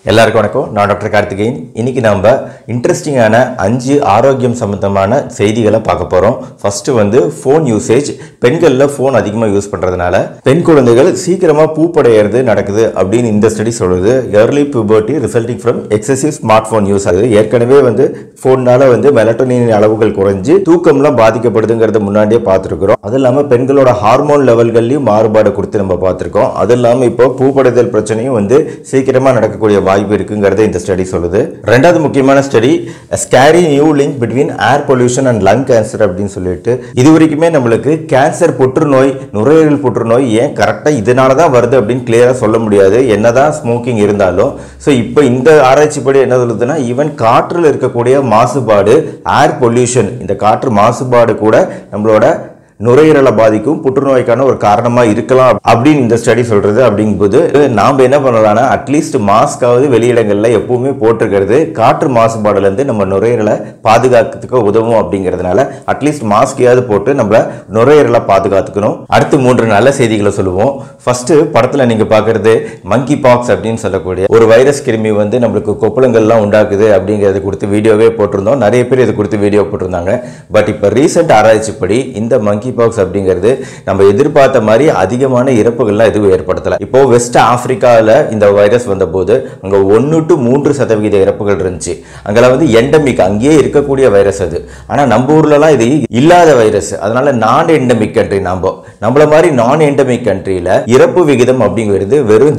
எல்லாருக்கும் வணக்கம். நான் டாக்டர் கார்த்திகேயன். இன்னைக்கு நம்ம இன்ட்ரெஸ்டிங்கான 5 ஆரோக்கியம் சம்பந்தமான செய்திகளை பார்க்க போறோம். First phone usage. பெண்கள்ல ஃபோன் அதிகமா யூஸ் பண்றதுனால பெண் குழந்தைகள் சீக்கிரமா பூப்படையிறது நடக்குது அப்படின்னு இந்த ஸ்டடி சொல்லுது. early puberty resulting from excessive smartphone use. அது ஏற்கனவே ஃபோன்னால மெலட்டோனின் அளவுகள் குறைஞ்சு தூக்கம்லாம் பாதிக்கப்படுதுங்கிறத முன்னாடியே பார்த்துருக்கிறோம். அது இல்லாம பெண்களோட ஹார்மோன் லெவல்கள்லயும் மாறுபாடு கொடுத்து நம்ம பார்த்துருக்கோம். அது இல்லாம இப்போ பூப்படைதல் பிரச்சனையும் சீக்கிரமா நடக்கக்கூடிய வாய்ப்பு இருக்குங்கிறத இந்த ஸ்டடி சொல்லுது. ரெண்டாவது முக்கியமான study scary new link between air pollution and lung cancer அப்படின்னு சொல்லிட்டு இது வரைக்குமே நம்மளுக்கு கேன்சர் புற்றுநோய் நுரையீரல் புற்றுநோய் ஏன் கரெக்டா இதனால தான் வருது அப்படின்னு கிளியரா சொல்ல முடியாது என்னதான் ஸ்மோக்கிங் இருந்தாலும். ஸோ இப்போ இந்த ஆராய்ச்சிப்படி என்ன சொல்லுதுன்னா ஈவன் காற்றில் இருக்கக்கூடிய மாசுபாடு ஏர் பொல்யூஷன் இந்த காற்று மாசுபாடு கூட நம்மளோட நுரையீரலை பாதிக்கும் புற்றுநோய்க்கான ஒரு காரணமா இருக்கலாம் அப்படின்னு இந்த ஸ்டடி சொல்றது. அப்படிங்கும்போது நாம என்ன பண்ணலாம்னா அட்லீஸ்ட் மாஸ்காவது வெளியிடங்கள்ல எப்பவுமே போட்டிருக்கிறது காற்று மாசுபாடுல இருந்து நம்ம நுரையீரலை பாதுகாக்கிறதுக்கு உதவும் அப்படிங்கிறதுனால அட்லீஸ்ட் மாஸ்கையாவது போட்டு நம்ம நுரையீரலை பாதுகாத்துக்கணும். அடுத்து 3 நல்ல செய்திகளை சொல்லுவோம். ஃபர்ஸ்ட் படத்துல நீங்க பாக்குறது மங்கி பாக்ஸ் அப்படின்னு சொல்லக்கூடிய ஒரு வைரஸ் கிருமி நம்மளுக்கு கொப்பளங்கள்லாம் உண்டாக்குது அப்படிங்கறது குறித்து வீடியோவே போட்டிருந்தோம். நிறைய பேர் இது குறித்து வீடியோ போட்டிருந்தாங்க. பட் இப்ப ரீசெண்ட் ஆராய்ச்சிப்படி இந்த மங்கி பாக்ஸ் அப்படிங்கிறது நம்ம எதிர்பார்த்த மாதிரி அதிகமான இறப்புகள்லாம் எதுவும் ஏற்படுத்தல. இப்போ வெஸ்ட் ஆப்பிரிக்கால இந்த வைரஸ் வந்தபோது அங்க 1 to 3% இறப்புகள் இருந்துச்சு. அங்கெல்லாம் எண்டமிக் அங்கேயே இருக்கக்கூடிய வைரஸ் அது. ஆனா நம்ம ஊர்லலாம் இது இல்லாத வைரஸ். அதனால நான் எண்டமிக் கண்ட்ரி நம்மள மாதிரி நான் எண்டமிக் கண்ட்ரியில இறப்பு விகிதம் அப்படிங்கிறது வெறும்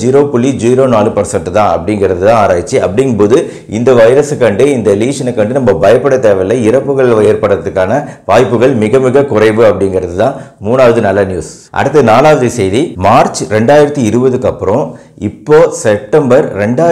0.04% தான் அப்படிங்கிறது தான் ஆராய்ச்சி. அப்படிங்கும்போது இந்த வைரஸு கண்டு இந்த லீஷனை கண்டு நம்ம பயப்பட தேவையில்லை. இறப்புகள் ஏற்படுறதுக்கான வாய்ப்புகள் மிக மிக குறைவு அப்படிங்கிறது தான் 3வது நல்ல நியூஸ். அடுத்து 4வது செய்தி மார்ச் 2020க்கு அப்புறம் இப்போ செப்டம்பர்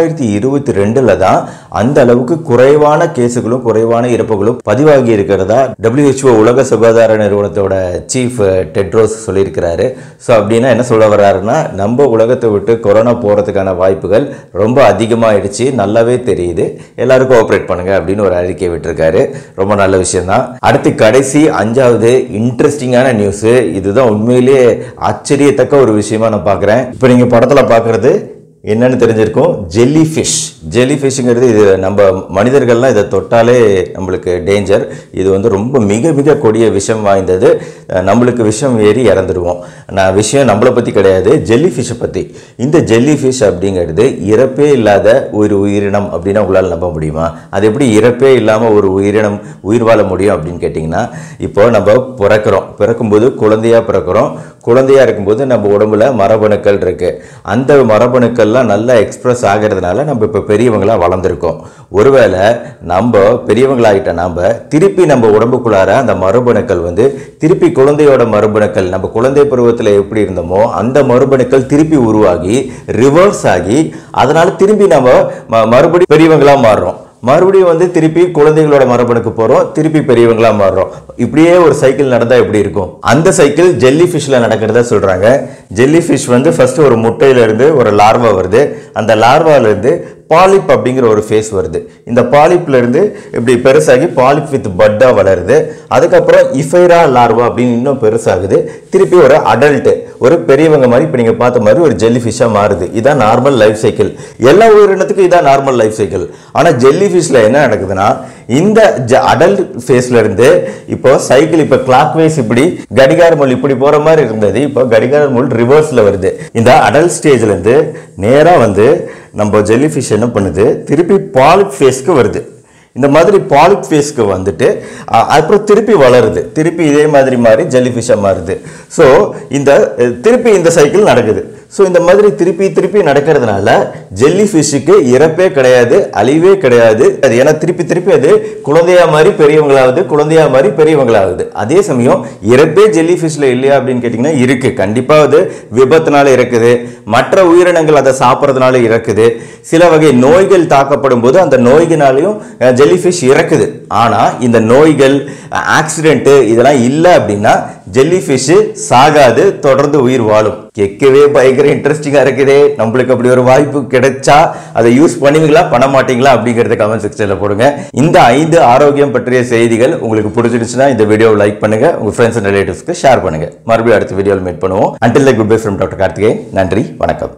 2022ல தான் அந்த அளவுக்கு குறைவான கேசுகளும் குறைவான இறப்புகளும் பதிவாகி இருக்கிறதா WHO உலக சுகாதார நிறுவனத்தோட சீஃப் டெட்ரோஸ் சொல்லியிருக்கிறாரு. ஸோ அப்படின்னா என்ன சொல்ல வர்றாருன்னா நம்ம உலகத்தை விட்டு கொரோனா போறதுக்கான வாய்ப்புகள் ரொம்ப அதிகமாயிடுச்சு நல்லாவே தெரியுது. எல்லாருக்கும் கோஆபரேட் பண்ணுங்க அப்படின்னு ஒரு அறிக்கை விட்டுருக்காரு. ரொம்ப நல்ல விஷயம் தான். அடுத்து கடைசி 5வது இன்ட்ரெஸ்டிங்கான நியூஸ். இதுதான் உண்மையிலேயே ஆச்சரியத்தக்க ஒரு விஷயமா நான் பார்க்குறேன். இப்போ நீங்க படத்துல பார்க்கறது என்னன்னு தெரிஞ்சிருக்கும். ஜெல்லி ஃபிஷ்ங்கிறது இது நம்ம மனிதர்கள்லாம் இதை தொட்டாலே நம்மளுக்கு டேஞ்சர். இது ரொம்ப மிக மிக கொடிய விஷம் வாய்ந்தது. நம்மளுக்கு விஷம் ஏறி இறந்துடுவோம். நான் விஷயம் நம்மளை பற்றி கிடையாது, ஜெல்லி ஃபிஷ்ஷை பற்றி. இந்த ஜெல்லி ஃபிஷ் அப்படிங்கிறது இறப்பே இல்லாத ஒரு உயிரினம் அப்படின்னா உங்களால் நம்ப முடியுமா? அது எப்படி இறப்பே இல்லாமல் ஒரு உயிரினம் உயிர் வாழ முடியும் அப்படின்னு கேட்டிங்கன்னா, இப்போ நம்ம பிறக்கும்போது குழந்தையாக பிறக்கிறோம். குழந்தையாக இருக்கும்போது நம்ம உடம்புல மரபணுக்கள் இருக்கு. அந்த மரபணுக்கள்லாம் நல்லா எக்ஸ்பிரஸ் ஆகிறதுனால நம்ம இப்போ பெரியவங்களா வளர்ந்துருக்கோம். ஒருவேளை நம்ம பெரியவங்களாகிட்ட திருப்பி நம்ம உடம்புக்குள்ளார அந்த மரபணுக்கள் திருப்பி குழந்தையோட மரபணுக்கள் நம்ம குழந்தை பருவத்தில் எப்படி இருந்தோமோ அந்த மரபணுக்கள் திருப்பி உருவாகி ரிவர்ஸ் ஆகி அதனால திரும்பி நம்ம மறுபடியும் பெரியவங்களா மாறுறோம். மறுபடியும் திருப்பி குழந்தைகளோட மரபணுக்கு போறோம், திருப்பி பெரியவங்களா மாறுறோம். இப்படியே ஒரு சைக்கிள் நடந்தா எப்படி இருக்கும்? அந்த சைக்கிள் ஜெல்லி ஃபிஷ்ல நடக்கிறதா சொல்றாங்க. ஜெல்லி ஃபிஷ் ஃபர்ஸ்ட் ஒரு முட்டையில இருந்து ஒரு லார்வா வருது. அந்த லார்வால இருந்து பாலிப் அப்படிங்கிற ஒரு ஃபேஸ் வருது. இந்த பாலிப்ல இருந்து இப்படி பெருசாகி பாலிப் வித் பட்டா வளருது. அதுக்கப்புறம் இஃபைரா லார்வா அப்படின்னு இன்னும் பெருசாகுது. திருப்பி ஒரு அடல்ட் ஒரு பெரியவங்க மாதிரி இப்போ நீங்க பார்த்த மாதிரி ஒரு ஜெல்லி ஃபிஷ்ஷா மாறுது. இதான் நார்மல் லைஃப் சைக்கிள். எல்லா உயிரினத்துக்கும் இதான் நார்மல் லைஃப் சைக்கிள். ஆனா ஜெல்லி ஃபிஷ்ல என்ன நடக்குதுன்னா இந்த அடல்ட் ஃபேஸ்ல இருந்து இப்போ சைக்கிள் இப்போ கிளாக் வைஸ் இப்படி கடிகார முள் இப்படி போற மாதிரி இருந்தது. இப்போ கடிகார முள் ரிவர்ஸ்ல வருது. இந்த அடல்ட் ஸ்டேஜ்ல இருந்து நேரா நம்ம ஜெல்லி ஃபிஷ் என்ன பண்ணுது திருப்பி பாலிப் ஃபேஸ்க்கு வருது. இந்த மாதிரி பாலிப் ஃபேஸ்க்கு அப்புறம் திருப்பி வளருது. திருப்பி இதே மாதிரி மாறி ஜெல்லி ஃபிஷ்ஷா மாறுது. ஸோ திருப்பி இந்த சைக்கிள் நடக்குது. ஸோ இந்த மாதிரி திருப்பி திருப்பி நடக்கிறதுனால ஜெல்லி ஃபிஷ்ஷுக்கு இறப்பே கிடையாது, அழிவே கிடையாது. அது ஏன்னா திருப்பி திருப்பி அது குழந்தையா மாதிரி பெரியவங்களாகுது, குழந்தையா மாதிரி பெரியவங்களாகுது. அதே சமயம் இறப்பே ஜெல்லி ஃபிஷ்ல இல்லையா அப்படின்னு கேட்டிங்கன்னா இருக்கு. கண்டிப்பாக அது விபத்துனால இறக்குது, மற்ற உயிரினங்கள் அதை சாப்பிட்றதுனால இறக்குது, சில வகை நோய்கள் தாக்கப்படும் போது அந்த நோய்களாலையும் ஜெல்லி ஃபிஷ் இறக்குது. ஆனா இந்த நோய்கள் ஆக்சிடென்ட் இதெல்லாம் இல்லை அப்படின்னா ஜெல்லி ஃபிஷ் சாகாது, தொடர்ந்து உயிர் வாழும். கேட்கவே பயங்கர இன்ட்ரெஸ்டிங்கா இருக்குதே. நம்மளுக்கு அப்படி ஒரு வாய்ப்பு கிடைச்சா அதை யூஸ் பண்ணுவீங்களா பண்ண மாட்டீங்களா அப்படிங்கறத கமெண்ட் செக்ஷன்ல போடுங்க. இந்த 5 ஆரோக்கியம் பற்றிய செய்திகள் உங்களுக்கு பிடிச்சிருச்சுன்னா இந்த வீடியோவை லைக் பண்ணுங்க, உங்க ஃப்ரெண்ட்ஸ் அண்ட் ரிலேட்டிவ்ஸ்க்கு ஷேர் பண்ணுங்க. மறுபடியும் அடுத்த வீடியோவில் மீட் பண்ணுவோம். Until then, goodbye from Dr. Karthikeyan. நன்றி, வணக்கம்.